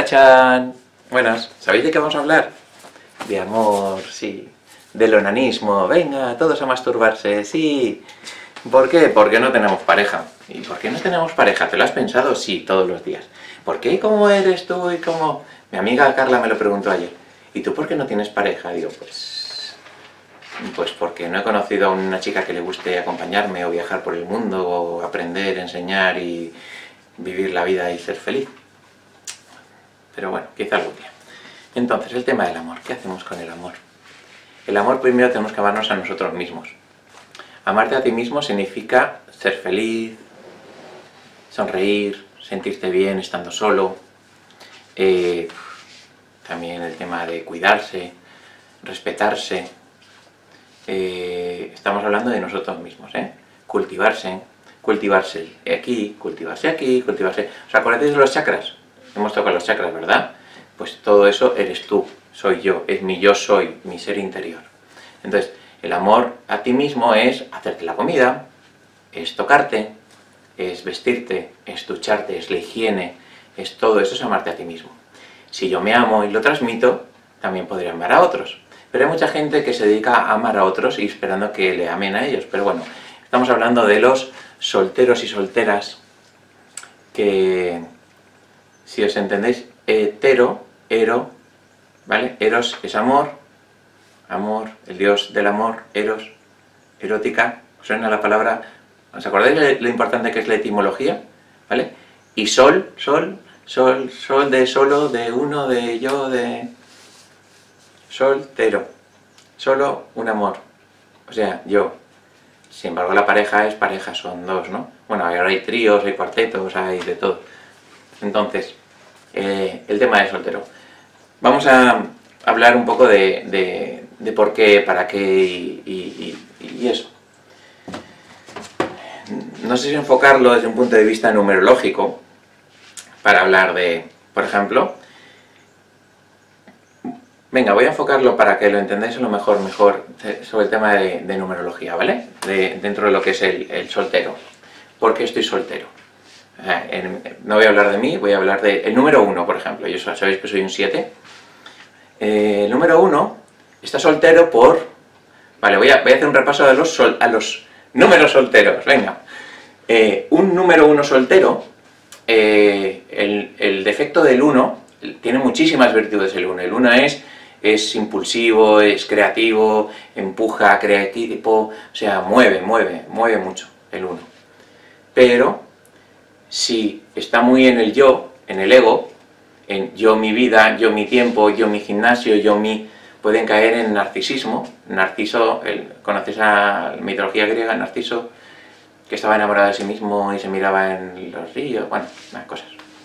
¡Tachán! Buenas, ¿sabéis de qué vamos a hablar? De amor, sí. Del onanismo. Venga, todos a masturbarse, sí. ¿Por qué? Porque no tenemos pareja. ¿Y por qué no tenemos pareja? ¿Te lo has pensado? Sí, todos los días. ¿Por qué? ¿Cómo eres tú? ¿Y cómo...? Mi amiga Carla me lo preguntó ayer. ¿Y tú por qué no tienes pareja? Digo, pues porque no he conocido a una chica que le guste acompañarme o viajar por el mundo o aprender, enseñar y vivir la vida y ser feliz. Pero bueno, quizá algún día. Entonces, el tema del amor. ¿Qué hacemos con el amor? El amor primero tenemos que amarnos a nosotros mismos. Amarte a ti mismo significa ser feliz, sonreír, sentirte bien estando solo. También el tema de cuidarse, respetarse. Estamos hablando de nosotros mismos, cultivarse aquí, cultivarse. ¿Os acordáis de los chakras? Hemos tocado los chakras, ¿verdad? Pues todo eso eres tú, soy yo, es mi yo soy, mi ser interior. Entonces, el amor a ti mismo es hacerte la comida, es tocarte, es vestirte, es ducharte, es la higiene, es todo eso, es amarte a ti mismo. Si yo me amo y lo transmito, también podré amar a otros. Pero hay mucha gente que se dedica a amar a otros y esperando que le amen a ellos. Pero bueno, estamos hablando de los solteros y solteras que, si os entendéis, ero, ¿vale? Eros es amor, el dios del amor, eros, erótica, ¿os suena la palabra? ¿Os acordáis de lo importante que es la etimología? ¿Vale? Y sol de solo, de uno, de yo, de... soltero, solo un amor, o sea, yo. Sin embargo, la pareja es pareja, son dos, ¿no? Bueno, ahora hay tríos, hay cuartetos, hay de todo. Entonces, el tema de soltero. Vamos a hablar un poco de por qué, para qué y eso. No sé si enfocarlo desde un punto de vista numerológico, para hablar de, por ejemplo... Venga, voy a enfocarlo para que lo entendáis a lo mejor sobre el tema de numerología, ¿vale? Dentro de lo que es el soltero. ¿Por qué estoy soltero? O sea, no voy a hablar de mí, voy a hablar del número 1, por ejemplo. Yo sabéis que soy un 7. El número 1 está soltero por... Vale, voy a hacer un repaso a los números solteros, venga. Un número 1 soltero, el defecto del 1, tiene muchísimas virtudes el 1. El 1 es impulsivo, es creativo, empuja, creativo, o sea, mueve mucho el 1. Pero, si está muy en el yo, en el ego, en yo mi vida, yo mi tiempo, yo mi gimnasio, pueden caer en narcisismo. Narciso, ¿conocéis la mitología griega? Narciso, que estaba enamorado de sí mismo y se miraba en los ríos, bueno, más cosas.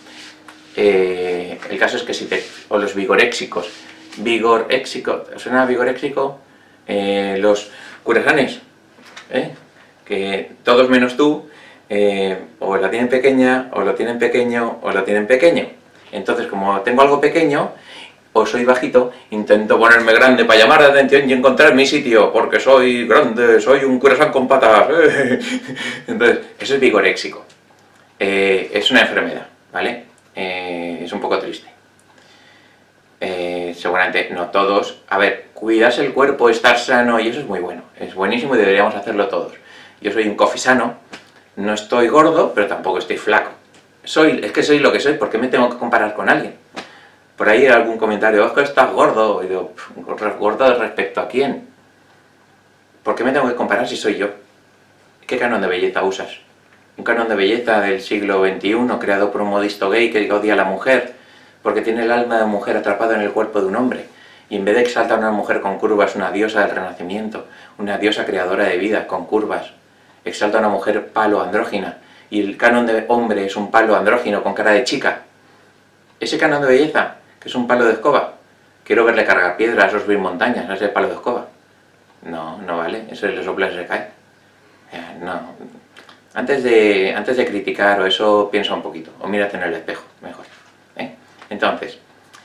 El caso es que o los vigoréxicos, ¿os suena vigoréxico? Los curasanes, que todos menos tú, o la tienen pequeña, o lo tienen pequeño, o lo tienen pequeño. Entonces, como tengo algo pequeño, o soy bajito, intento ponerme grande para llamar la atención y encontrar mi sitio, porque soy grande, soy un curasán con patas. Entonces, eso es vigoréxico. Es una enfermedad, ¿vale? Es un poco triste. Seguramente no todos. A ver, cuidarse el cuerpo, estar sano, y eso es muy bueno. Es buenísimo y deberíamos hacerlo todos. Yo soy un coffee sano, no estoy gordo, pero tampoco estoy flaco. Es que soy lo que soy, ¿por qué me tengo que comparar con alguien? Por ahí algún comentario, es que estás gordo. Y digo, ¿gordo respecto a quién? ¿Por qué me tengo que comparar si soy yo? ¿Qué canon de belleza usas? Un canon de belleza del siglo XXI, creado por un modisto gay que odia a la mujer, porque tiene el alma de mujer atrapada en el cuerpo de un hombre, y en vez de exaltar a una mujer con curvas, una diosa del renacimiento, una diosa creadora de vida, con curvas, exalta a una mujer palo andrógina, y el canon de hombre es un palo andrógino con cara de chica. Ese canon de belleza, que es un palo de escoba, quiero verle cargar piedras o subir montañas a ese palo de escoba. No, no vale, eso le sopla y se cae. No... Antes de criticar o eso, piensa un poquito, o mírate en el espejo, mejor. Entonces,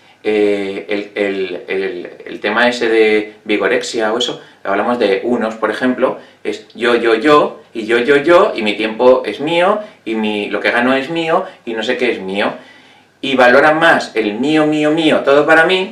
el tema ese de vigorexia o eso, hablamos de unos, por ejemplo, es yo, y mi tiempo es mío, y lo que gano es mío, y no sé qué es mío. y valoran más el mío, mío, mío, todo para mí,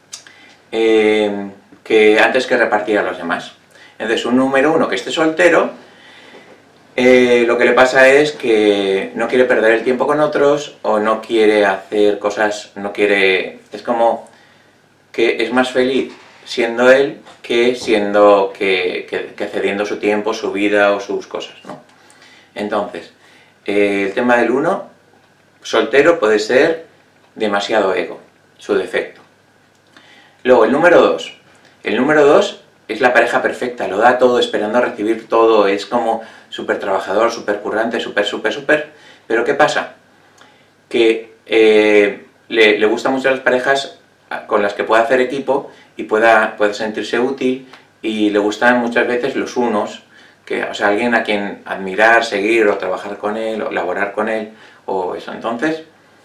que antes que repartir a los demás. Entonces un número 1 que esté soltero, lo que le pasa es que no quiere perder el tiempo con otros, o no quiere hacer cosas, no quiere... es como que es más feliz siendo él que siendo que cediendo su tiempo, su vida o sus cosas, ¿no? Entonces, el tema del 1, soltero, puede ser demasiado ego, su defecto. Luego, el número 2. El número 2 es la pareja perfecta, lo da todo, esperando a recibir todo, es como súper trabajador, súper currante, súper, pero ¿qué pasa? Que le gustan mucho las parejas con las que pueda hacer equipo y pueda sentirse útil, y le gustan muchas veces los unos, o sea, alguien a quien admirar, seguir, o trabajar con él, o laborar con él, o eso. Entonces,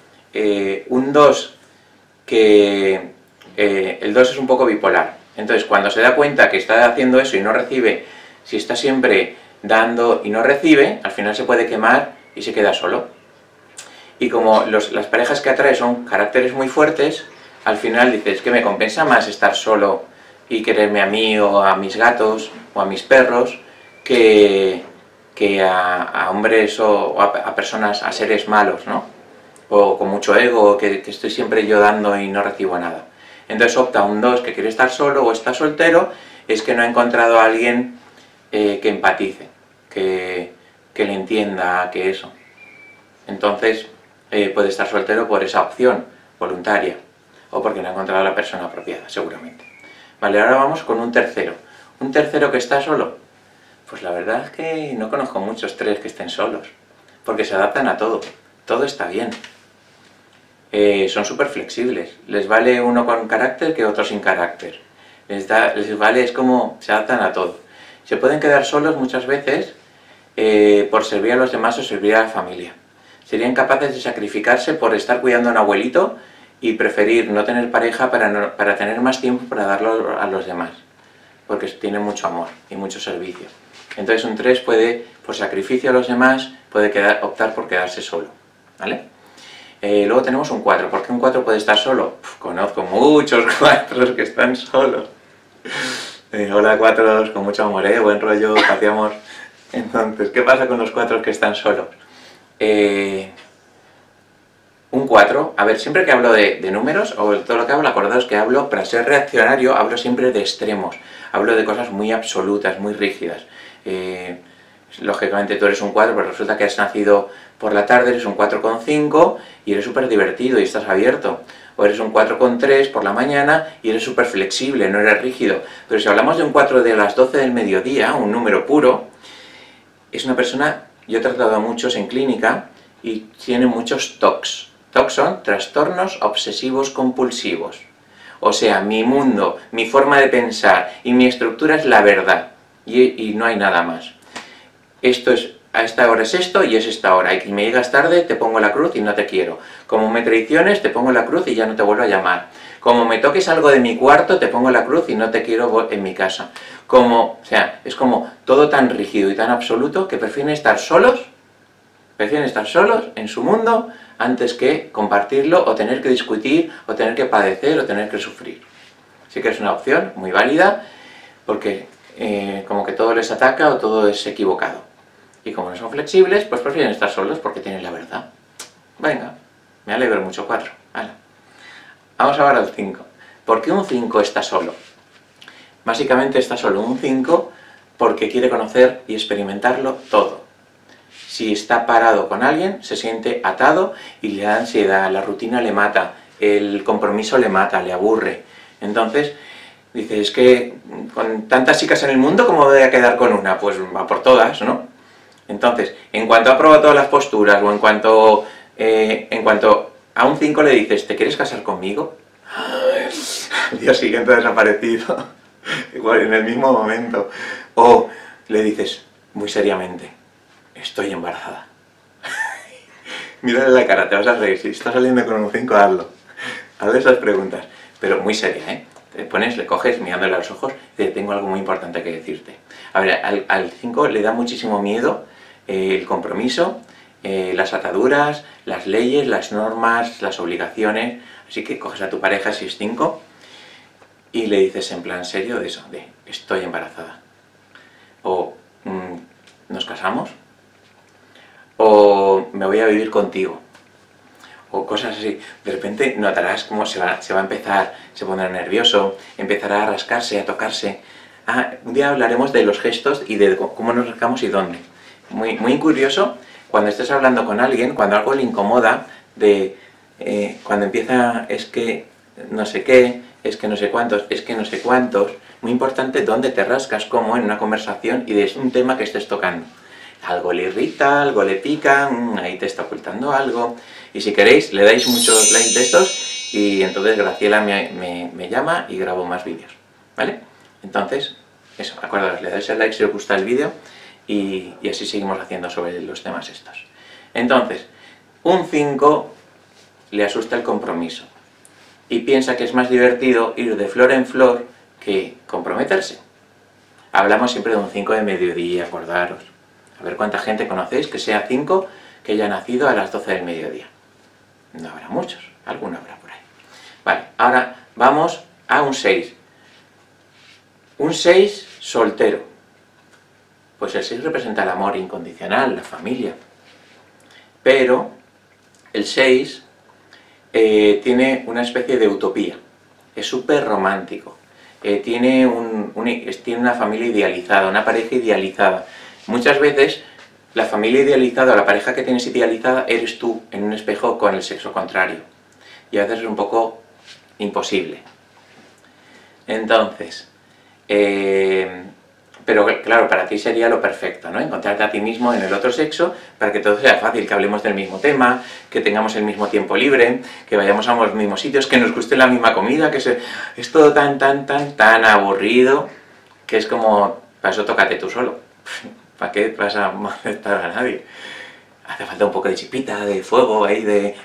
un 2 que... el 2 es un poco bipolar. Entonces, cuando se da cuenta que está haciendo eso y no recibe, si está siempre dando y no recibe, al final se puede quemar y se queda solo. Y como las parejas que atrae son caracteres muy fuertes, al final dices que me compensa más estar solo y quererme a mí o a mis gatos o a mis perros que a hombres o a personas, a seres malos, ¿no? O con mucho ego, que estoy siempre yo dando y no recibo nada. Entonces opta un 2 que quiere estar solo o está soltero, es que no ha encontrado a alguien que empatice, que le entienda, que eso. Entonces puede estar soltero por esa opción voluntaria, o porque no ha encontrado a la persona apropiada, seguramente. Vale, ahora vamos con un tercero. ¿Un tercero que está solo? Pues la verdad es que no conozco muchos 3 que estén solos, porque se adaptan a todo, todo está bien. Son súper flexibles, les vale uno con carácter que otro sin carácter. Les vale, es como se adaptan a todo. Se pueden quedar solos muchas veces por servir a los demás o servir a la familia. Serían capaces de sacrificarse por estar cuidando a un abuelito y preferir no tener pareja para tener más tiempo para darlo a los demás, porque tienen mucho amor y mucho servicio. Entonces un 3 puede, por sacrificio a los demás, puede optar por quedarse solo, ¿vale? Luego tenemos un 4. ¿Por qué un 4 puede estar solo? Conozco muchos 4 que están solos. Hola 4, con mucho amor, buen rollo, paz y amor. Entonces, ¿qué pasa con los 4 que están solos? Un 4, a ver, siempre que hablo de números, o todo lo que hablo, acordaos que hablo, para ser reaccionario, hablo siempre de extremos. Hablo de cosas muy absolutas, muy rígidas. Lógicamente tú eres un 4, pero resulta que has nacido por la tarde, eres un 4,5 y eres súper divertido y estás abierto. O eres un 4,3 por la mañana y eres súper flexible, no eres rígido. Pero si hablamos de un 4 de las 12 del mediodía, un número puro, es una persona, yo he tratado a muchos en clínica y tiene muchos TOCs. TOCs son trastornos obsesivos compulsivos. O sea, mi mundo, mi forma de pensar y mi estructura es la verdad y no hay nada más. Esto es, a esta hora es esto y es esta hora, y si me llegas tarde te pongo la cruz y no te quiero. Como me traiciones te pongo la cruz y ya no te vuelvo a llamar. Como me toques algo de mi cuarto te pongo la cruz y no te quiero en mi casa. O sea, es como todo tan rígido y tan absoluto que prefieren estar solos en su mundo antes que compartirlo o tener que discutir o tener que padecer o tener que sufrir. Así que es una opción muy válida porque como que todo les ataca o todo es equivocado. Y como no son flexibles, pues prefieren estar solos porque tienen la verdad. Venga, me alegro mucho, 4. Vale. Vamos ahora al 5. ¿Por qué un 5 está solo? Básicamente está solo un 5 porque quiere conocer y experimentarlo todo. Si está parado con alguien, se siente atado y le da ansiedad, la rutina le mata, el compromiso le mata, le aburre. Entonces, dice, es que con tantas chicas en el mundo, ¿cómo voy a quedar con una? Pues va por todas, ¿no? Entonces, en cuanto ha probado todas las posturas, o en cuanto a un 5 le dices, ¿te quieres casar conmigo? Al día siguiente ha desaparecido, igual en el mismo momento. O le dices, muy seriamente, estoy embarazada. Mírale la cara, te vas a reír, si estás saliendo con un 5, hazlo. Hazle esas preguntas, pero muy seria, ¿eh? Te pones, le coges mirándole a los ojos y tengo algo muy importante que decirte. A ver, al 5 le da muchísimo miedo el compromiso, las ataduras, las leyes, las normas, las obligaciones. Así que coges a tu pareja, si es 5, y le dices en plan serio de eso, de estoy embarazada. O nos casamos. O me voy a vivir contigo. O cosas así. De repente notarás cómo se va a empezar, se pondrá nervioso, empezará a rascarse, a tocarse. Un día hablaremos de los gestos y de cómo nos rascamos y dónde. Muy curioso, cuando estés hablando con alguien, cuando algo le incomoda, cuando empieza es que no sé qué, es que no sé cuántos, es que no sé cuántos, muy importante dónde te rascas, como en una conversación y de un tema que estés tocando. Algo le irrita, algo le pica, ahí te está ocultando algo. Y si queréis, le dais muchos likes de estos y entonces Graciela me llama y grabo más vídeos, ¿vale? Entonces, eso, acordaos, le dais el like si os gusta el vídeo y así seguimos haciendo sobre los temas estos. Entonces, un 5 le asusta el compromiso y piensa que es más divertido ir de flor en flor que comprometerse. Hablamos siempre de un 5 de mediodía, acordaros. A ver cuánta gente conocéis que sea 5 que haya nacido a las 12 del mediodía. No habrá muchos, alguno habrá por ahí. Vale, ahora vamos a un 6. Un 6 soltero. Pues el 6 representa el amor incondicional, la familia. Pero el 6 tiene una especie de utopía. Es súper romántico. Tiene una familia idealizada, una pareja idealizada. Muchas veces la familia idealizada o la pareja que tienes idealizada eres tú en un espejo con el sexo contrario. Y a veces es un poco imposible. Entonces, pero claro, para ti sería lo perfecto, ¿no? Encontrarte a ti mismo en el otro sexo para que todo sea fácil, que hablemos del mismo tema, que tengamos el mismo tiempo libre, que vayamos a los mismos sitios, que nos guste la misma comida, es todo tan aburrido que es como, para eso tócate tú solo. ¿Para qué vas a molestar a nadie? Hace falta un poco de chispita, de fuego, ahí, de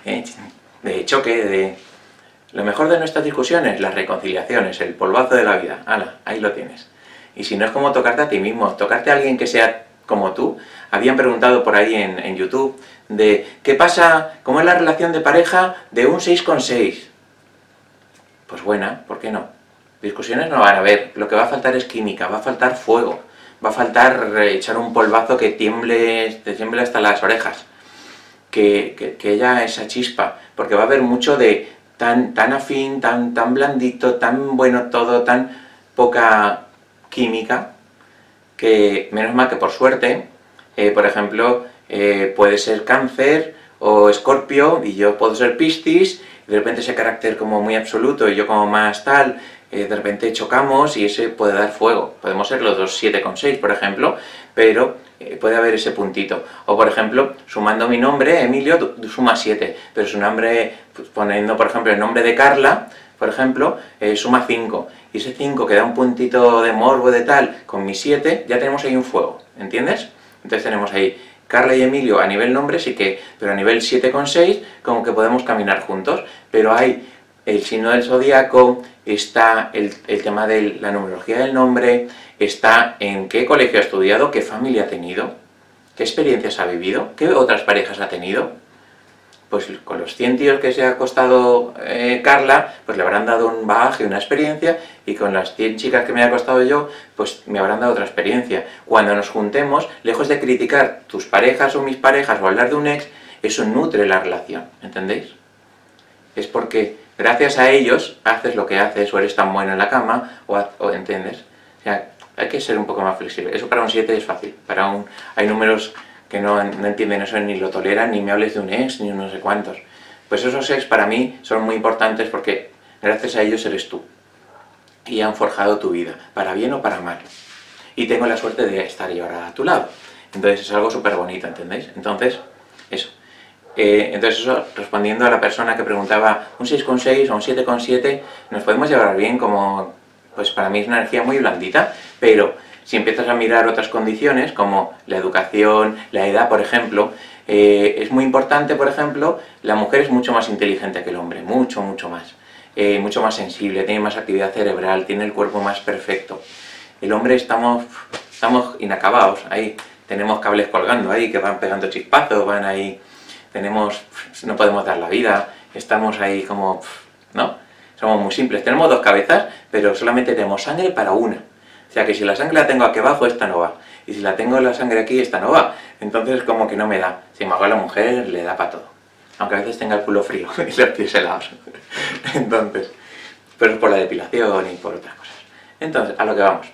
choque, Lo mejor de nuestras discusiones, las reconciliaciones, el polvazo de la vida. ¡Hala! Ahí lo tienes. Y si no es como tocarte a ti mismo, tocarte a alguien que sea como tú. Habían preguntado por ahí en YouTube de ¿qué pasa? ¿Cómo es la relación de pareja de un 6 con 6? Pues buena, ¿por qué no? Discusiones no van a haber, lo que va a faltar es química, va a faltar fuego, va a faltar echar un polvazo que te tiemble hasta las orejas, que haya esa chispa, porque va a haber mucho de tan afín, tan blandito, tan bueno todo, tan poca química, que menos mal que por suerte, por ejemplo, puede ser Cáncer o Escorpio y yo puedo ser Piscis, y de repente ese carácter como muy absoluto y yo como más tal, de repente chocamos y ese puede dar fuego. Podemos ser los dos 7 con 6, por ejemplo, pero puede haber ese puntito. O por ejemplo, sumando mi nombre, Emilio, suma 7, pero su nombre, pues, poniendo por ejemplo el nombre de Carla, por ejemplo, suma 5. Y ese 5 que da un puntito de morbo de tal, con mi 7, ya tenemos ahí un fuego, ¿entiendes? Entonces tenemos ahí Carla y Emilio a nivel nombre, sí que, pero a nivel 7 con 6, como que podemos caminar juntos, pero hay el signo del zodíaco, está el tema de la numerología del nombre, está en qué colegio ha estudiado, qué familia ha tenido, qué experiencias ha vivido, qué otras parejas ha tenido. Pues con los 100 tíos que se ha acostado Carla, pues le habrán dado un bagaje, una experiencia, y con las 100 chicas que me he acostado yo, pues me habrán dado otra experiencia. Cuando nos juntemos, lejos de criticar tus parejas o mis parejas o hablar de un ex, eso nutre la relación, ¿entendéis? Es porque gracias a ellos haces lo que haces, o eres tan bueno en la cama, o ¿entiendes? O sea, hay que ser un poco más flexible. Eso para un 7 es fácil, hay números que no entienden eso, ni lo toleran, ni me hables de un ex, ni no sé cuántos. Pues esos ex para mí son muy importantes porque gracias a ellos eres tú. Y han forjado tu vida, para bien o para mal. Y tengo la suerte de estar yo ahora a tu lado. Entonces es algo súper bonito, ¿entendéis? Entonces, eso. Entonces eso, respondiendo a la persona que preguntaba, un 6,6 o un 7,7, nos podemos llevar bien como, pues para mí es una energía muy blandita, pero si empiezas a mirar otras condiciones, como la educación, la edad, por ejemplo, es muy importante, por ejemplo, la mujer es mucho más inteligente que el hombre, mucho más sensible, tiene más actividad cerebral, tiene el cuerpo más perfecto. El hombre estamos inacabados, ahí, tenemos cables colgando ahí que van pegando chispazos, van ahí, no podemos dar la vida, estamos ahí como, ¿no? Somos muy simples, tenemos dos cabezas, pero solamente tenemos sangre para una. O sea que si la sangre la tengo aquí abajo, esta no va. Y si la tengo la sangre aquí, esta no va. Entonces como que no me da. Sin embargo a la mujer le da para todo. Aunque a veces tenga el culo frío y los pies helados. Entonces, pero es por la depilación y por otras cosas. Entonces, a lo que vamos.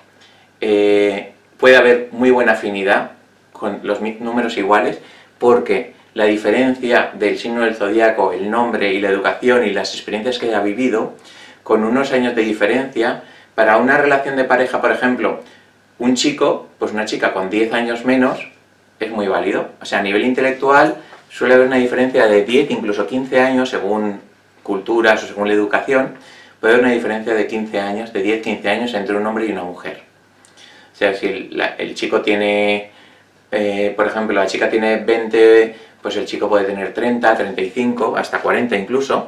Puede haber muy buena afinidad con los números iguales, porque la diferencia del signo del zodíaco, el nombre y la educación y las experiencias que haya vivido, con unos años de diferencia, para una relación de pareja, por ejemplo, un chico, pues una chica con 10 años menos, es muy válido. O sea, a nivel intelectual suele haber una diferencia de 10, incluso 15 años, según culturas o según la educación, puede haber una diferencia de 15 años, de 10-15 años entre un hombre y una mujer. O sea, si el chico tiene, por ejemplo, la chica tiene 20, pues el chico puede tener 30, 35, hasta 40 incluso.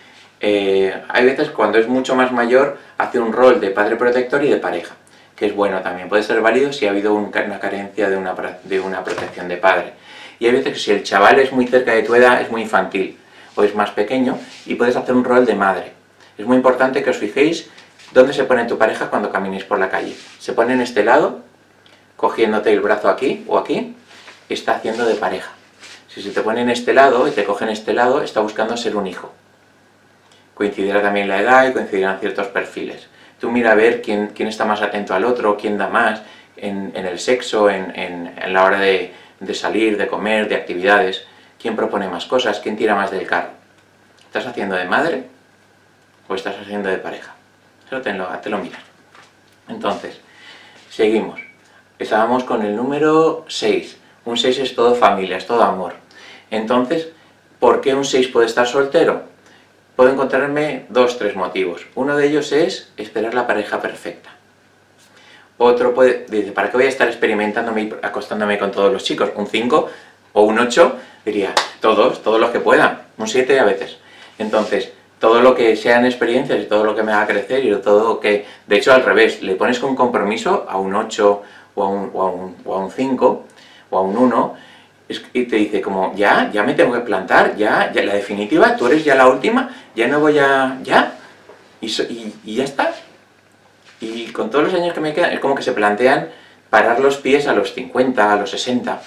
Hay veces cuando es mucho más mayor, hace un rol de padre protector y de pareja, que es bueno también, puede ser válido si ha habido una carencia de una protección de padre. Y hay veces que si el chaval es muy cerca de tu edad, es muy infantil, o es más pequeño, y puedes hacer un rol de madre. Es muy importante que os fijéis dónde se pone tu pareja cuando caminéis por la calle. Se pone en este lado, cogiéndote el brazo aquí o aquí, está haciendo de pareja. Si se te pone en este lado y te coge en este lado, está buscando ser un hijo. Coincidirá también la edad y coincidirán ciertos perfiles. Tú mira a ver quién está más atento al otro, quién da más en el sexo, en la hora de salir, de comer, de actividades, quién propone más cosas, quién tira más del carro. ¿Estás haciendo de madre o estás haciendo de pareja? Eso te lo miras. Entonces, seguimos. Estábamos con el número 6. Un 6 es todo familia, es todo amor. Entonces, ¿por qué un 6 puede estar soltero? Puedo encontrarme 2-3 motivos. Uno de ellos es esperar la pareja perfecta. Otro dice, ¿para qué voy a estar experimentándome y acostándome con todos los chicos? Un 5 o un 8, diría, todos los que puedan. Un 7 a veces. Entonces, todo lo que sean experiencias y todo lo que me haga crecer y todo lo que... De hecho, al revés, le pones con compromiso a un 8 o a un 5 o a un 1 y te dice como, ya me tengo que plantar, ya la definitiva, tú eres ya la última, ya no voy a... ya, y ya está. Y con todos los años que me quedan, es como que se plantean parar los pies a los 50, a los 60.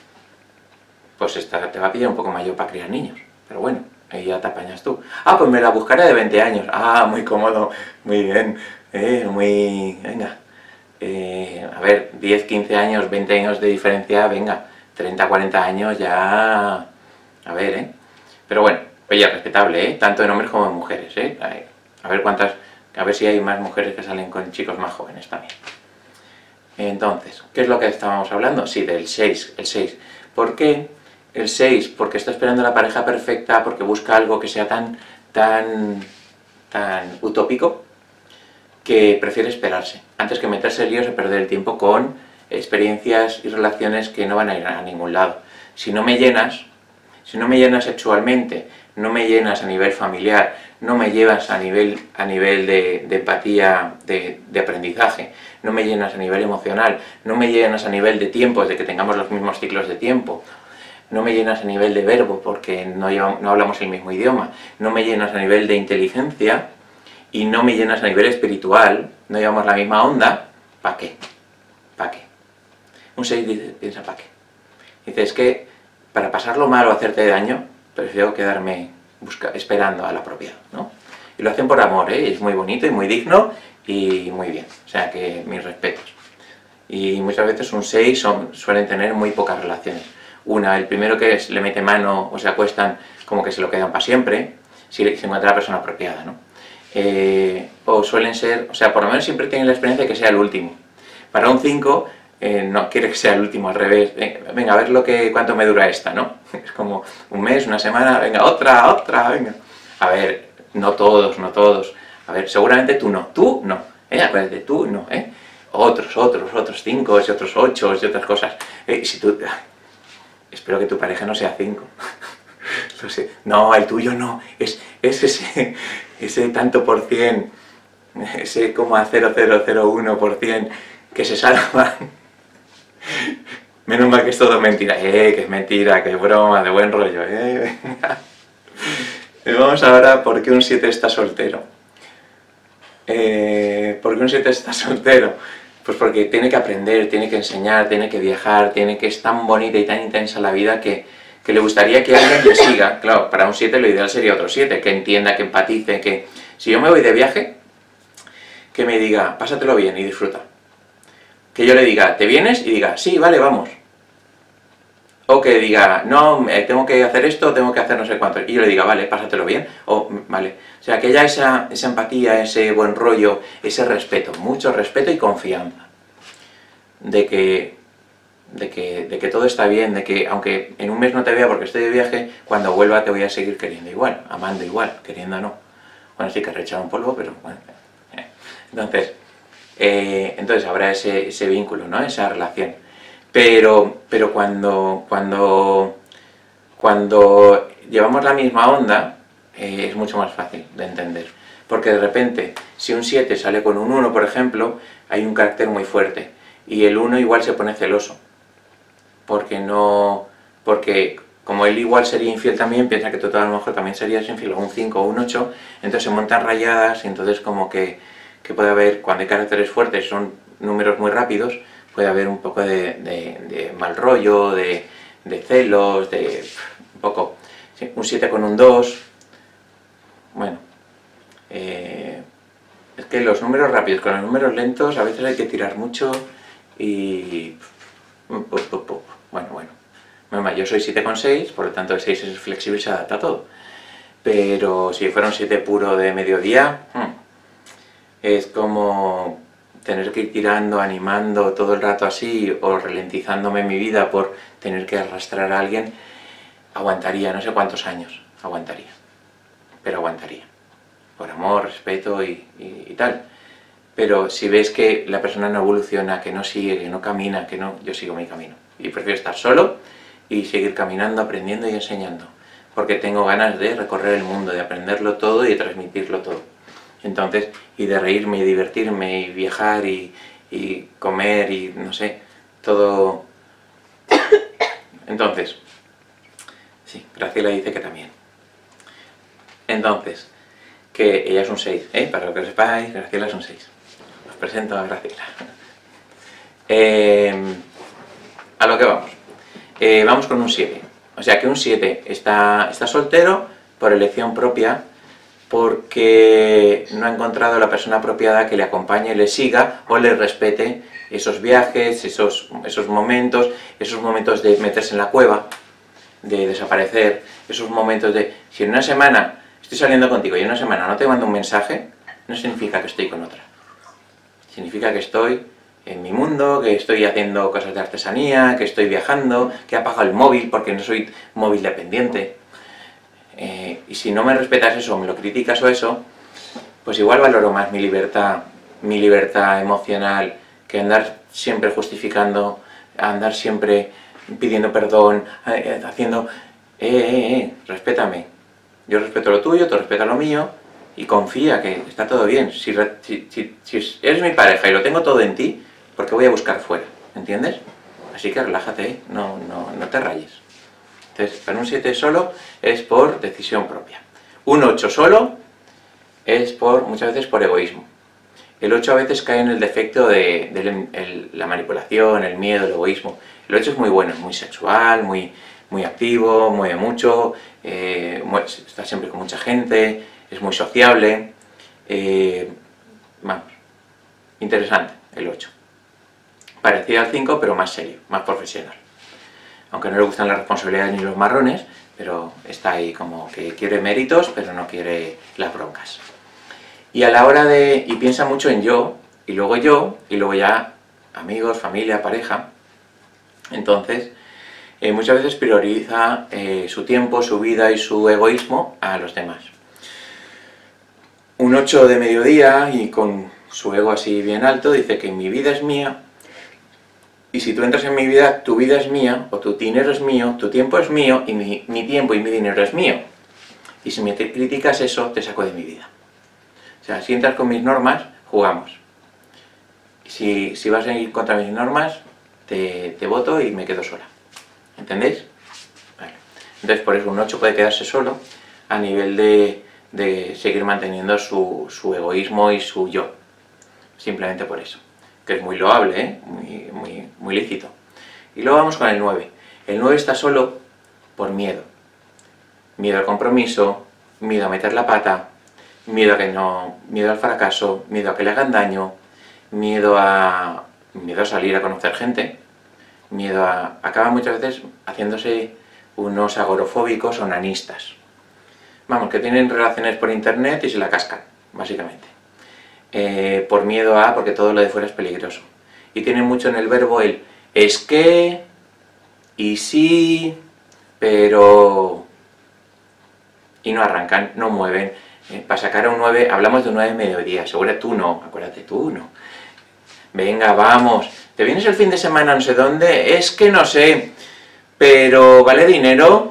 Pues te va a pillar un poco mayor para criar niños, pero bueno. Ahí ya te apañas tú. Ah, pues me la buscaré de 20 años. Ah, muy cómodo, muy bien. Venga. A ver, 10, 15 años, 20 años de diferencia, venga. 30, 40 años ya... A ver, Pero bueno, oye, respetable, tanto en hombres como en mujeres, A ver si hay más mujeres que salen con chicos más jóvenes también. Entonces, ¿qué es lo que estábamos hablando? Sí, del 6, el 6. ¿Por qué? El 6, porque está esperando la pareja perfecta, porque busca algo que sea tan utópico, que prefiere esperarse, antes que meterse en líos y perder el tiempo con experiencias y relaciones que no van a ir a ningún lado. Si no me llenas sexualmente, no me llenas a nivel familiar, no me llevas a nivel de empatía, de aprendizaje, no me llenas a nivel emocional, no me llenas a nivel de tiempos, de que tengamos los mismos ciclos de tiempo, no me llenas a nivel de verbo porque no hablamos el mismo idioma, no me llenas a nivel de inteligencia y no me llenas a nivel espiritual, no llevamos la misma onda, ¿para qué? ¿Para qué? Un 6 piensa, ¿para qué? Dice, es que para pasarlo mal o hacerte daño, prefiero quedarme esperando al apropiado, ¿no? Y lo hacen por amor, es muy bonito y muy digno y muy bien, o sea que mis respetos. Y muchas veces un 6 suelen tener muy pocas relaciones. El primero que le mete mano o se acuestan, como que se lo quedan para siempre, si se encuentra la persona apropiada, ¿no? O suelen ser, o sea, por lo menos siempre tienen la experiencia de que sea el último. Para un 5, no quiere que sea el último, al revés. Venga, a ver cuánto me dura esta, ¿no? Es como un mes, una semana, venga, otra, venga. A ver, no todos. A ver, seguramente tú no, acuérdate, tú no, Otros 5, y otros 8, y otras cosas. Si tú... Espero que tu pareja no sea 5. No, el tuyo no, es ese tanto por cien, ese 0,0001% que se salvan. Menos mal que es todo mentira. Que es mentira, que es broma, de buen rollo, venga. Y vamos ahora, ¿por qué un 7 está soltero? ¿Por qué un 7 está soltero? Pues porque tiene que aprender, tiene que enseñar, tiene que viajar, tiene que es tan bonita y tan intensa la vida que le gustaría que alguien le siga. Claro, para un 7 lo ideal sería otro 7, que entienda, que empatice, que si yo me voy de viaje, que me diga, pásatelo bien y disfruta. Que yo le diga, ¿te vienes? Y diga, sí, vale, vamos. O que diga, no, tengo que hacer esto, tengo que hacer no sé cuánto. Y yo le diga, vale, pásatelo bien. O, vale. O sea, que haya esa empatía, ese buen rollo, ese respeto, mucho respeto y confianza. De que todo está bien, de que aunque en un mes no te vea porque estoy de viaje, cuando vuelva te voy a seguir queriendo igual, amando igual, queriendo no. Bueno, sí que rechazar un polvo, pero bueno. Entonces habrá ese vínculo, ¿no? Esa relación. Pero cuando llevamos la misma onda, es mucho más fácil de entender. Porque de repente, si un 7 sale con un 1, por ejemplo, hay un carácter muy fuerte. Y el 1 igual se pone celoso. Porque como él igual sería infiel también, piensa que tú a lo mejor también serías infiel, o un 5 o un 8, entonces se montan rayadas, y entonces como que puede haber, cuando hay caracteres fuertes, son números muy rápidos, puede haber un poco de mal rollo, de celos, un poco, sí, un 7 con un 2, bueno, es que los números rápidos con los números lentos a veces hay que tirar mucho y bueno, yo soy 7,6, por lo tanto el 6 es flexible y se adapta a todo, pero si fuera un 7 puro de mediodía, es como tener que ir tirando, animando todo el rato así, o ralentizándome mi vida por tener que arrastrar a alguien. Aguantaría, no sé cuántos años, aguantaría, pero aguantaría, por amor, respeto y tal. Pero si ves que la persona no evoluciona, que no sigue, que no camina, que no, yo sigo mi camino. Y prefiero estar solo y seguir caminando, aprendiendo y enseñando. Porque tengo ganas de recorrer el mundo, de aprenderlo todo y de transmitirlo todo. Entonces, y de reírme y divertirme y viajar y comer y no sé, todo. Entonces, sí, Graciela dice que también. Entonces, que ella es un 6, para que lo sepáis, Graciela es un 6. Os presento a Graciela. A lo que vamos. Vamos con un 7. O sea que un 7 está soltero por elección propia, porque no ha encontrado la persona apropiada que le acompañe, le siga o le respete esos viajes, esos momentos de meterse en la cueva, de desaparecer, esos momentos de, si en una semana estoy saliendo contigo y en una semana no te mando un mensaje, no significa que estoy con otra. Significa que estoy en mi mundo, que estoy haciendo cosas de artesanía, que estoy viajando, que he apagado el móvil porque no soy móvil dependiente. Y si no me respetas eso, o me lo criticas o eso, pues igual valoro más mi libertad emocional, que andar siempre justificando, andar siempre pidiendo perdón, haciendo, respétame. Yo respeto lo tuyo, tú respetas lo mío, y confía que está todo bien. Si eres mi pareja y lo tengo todo en ti, ¿por qué voy a buscar fuera? ¿Entiendes? Así que relájate, no te rayes. Entonces, para un 7 solo es por decisión propia. Un 8 solo es muchas veces por egoísmo. El 8 a veces cae en el defecto de la manipulación, el miedo, el egoísmo. El 8 es muy bueno, es muy sexual, muy activo, mueve mucho, está siempre con mucha gente, es muy sociable. Vamos, interesante el 8. Parecido al 5, pero más serio, más profesional. Aunque no le gustan las responsabilidades ni los marrones, pero está ahí como que quiere méritos, pero no quiere las broncas. Y a la hora y piensa mucho en yo, y luego ya amigos, familia, pareja. Entonces, muchas veces prioriza su tiempo, su vida y su egoísmo a los demás. Un 8 de mediodía, y con su ego así bien alto, dice que mi vida es mía, y si tú entras en mi vida, tu vida es mía, o tu dinero es mío, tu tiempo es mío, y mi tiempo y mi dinero es mío. Y si me criticas eso, te saco de mi vida. O sea, si entras con mis normas, jugamos. Si vas a ir contra mis normas, te boto y me quedo sola. ¿Entendéis? Vale. Entonces por eso un 8 puede quedarse solo a nivel de seguir manteniendo su egoísmo y su yo. Simplemente por eso. Que es muy loable, ¿eh? Muy lícito. Y luego vamos con el 9. El 9 está solo por miedo. Miedo al compromiso, miedo a meter la pata, miedo al fracaso, miedo a que le hagan daño, miedo a salir a conocer gente, acaba muchas veces haciéndose unos agorofóbicos o nanistas. Vamos, que tienen relaciones por internet y se la cascan, básicamente. Por miedo porque todo lo de fuera es peligroso. Y tienen mucho en el verbo el es que, y sí, pero... y no arrancan, no mueven. Para sacar a un 9, hablamos de un 9 mediodía, seguro tú no, acuérdate tú no. Venga, vamos, ¿te vienes el fin de semana no sé dónde? Es que no sé, pero ¿vale dinero?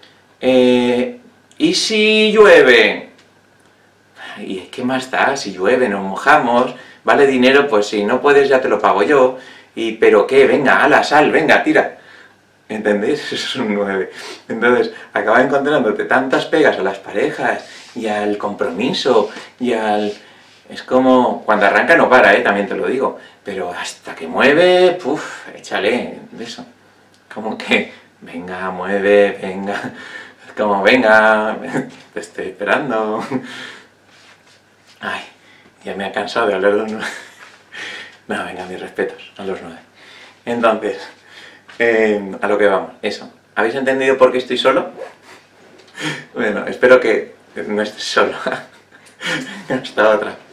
¿Y si llueve? ¿Y qué más da? Si llueve, nos mojamos, ¿vale dinero? Pues si no puedes ya te lo pago yo. ¿Pero qué? Venga, ala, sal, venga, tira. ¿Entendéis? Eso es un 9. Entonces, acaba encontrándote tantas pegas a las parejas, y al compromiso, y al... Es como... Cuando arranca no para, también te lo digo. Pero hasta que mueve, puf, échale, eso. Como que, venga, mueve, venga. Es como, venga, te estoy esperando. Ay, ya me ha cansado de hablar de los 9. No, venga, mis respetos a los 9. Entonces... a lo que vamos, eso. ¿Habéis entendido por qué estoy solo? Bueno, espero que no estés solo. Hasta otra.